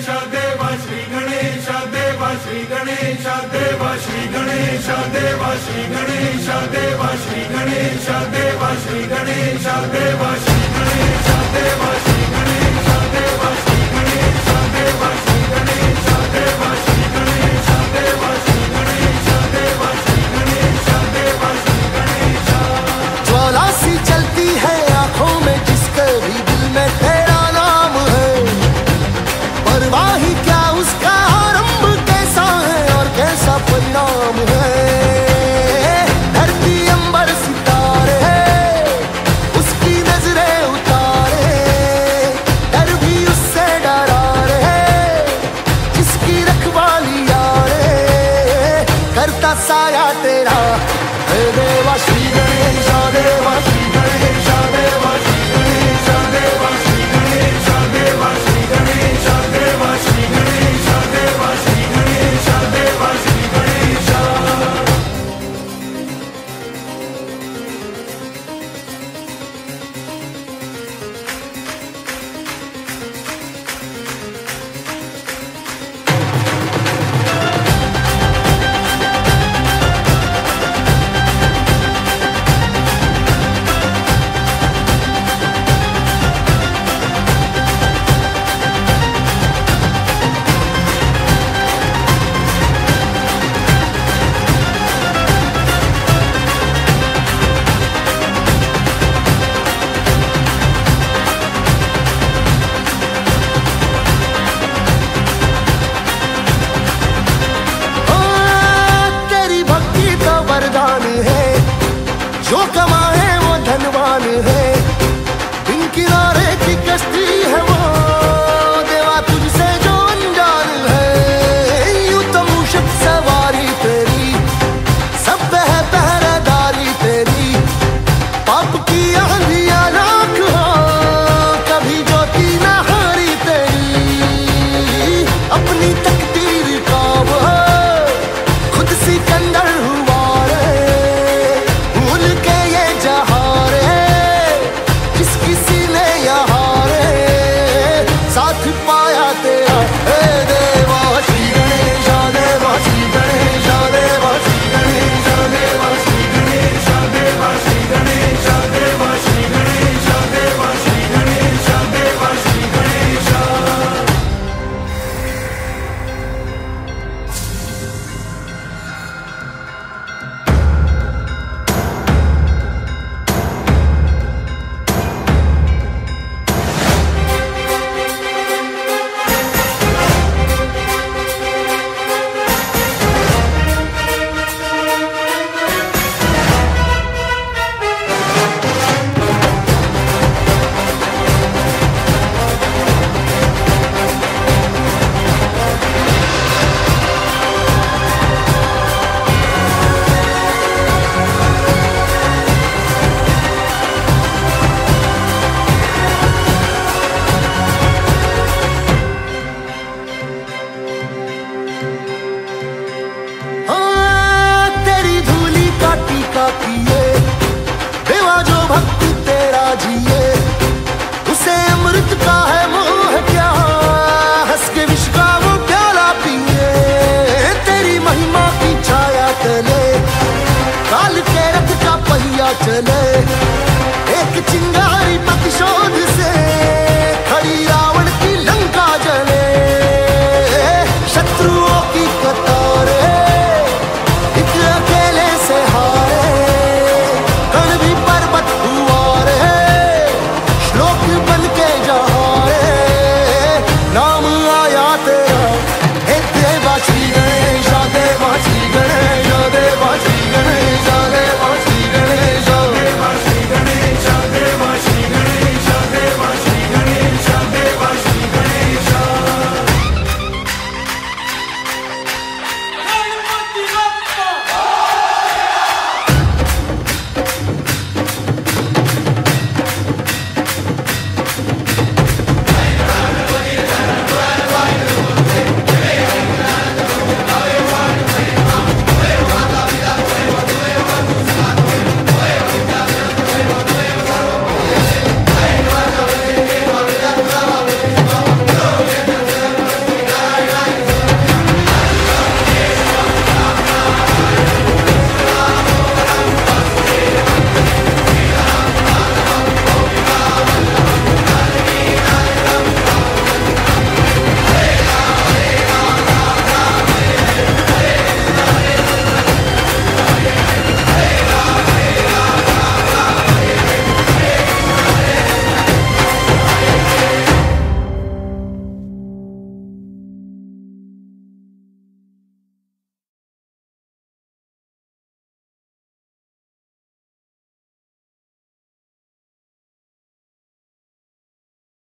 देवा श्री गणेश देवा श्री गणेश देवा श्री गणेश देवा श्री गणेश देवा श्री गणेश देवा श्री गणेश देवा श्री गणेश देवा श्री गणेश देवा श्री गणेश देवा श्री गणेश देवा श्री गणेश देवा श्री गणेश देवा श्री गणेश देवा श्री गणेश। ज्वाला सी चलती है आंखों में जिसके भी दिल में तेरा नाम है, परवाही क्या उसका आरंभ कैसा है और कैसा परिणाम है। धरती अंबर सितारे उसकी नजरें उतारे, डर भी उससे डरा रे जिसकी रखवाली यारे, करता साया तेरा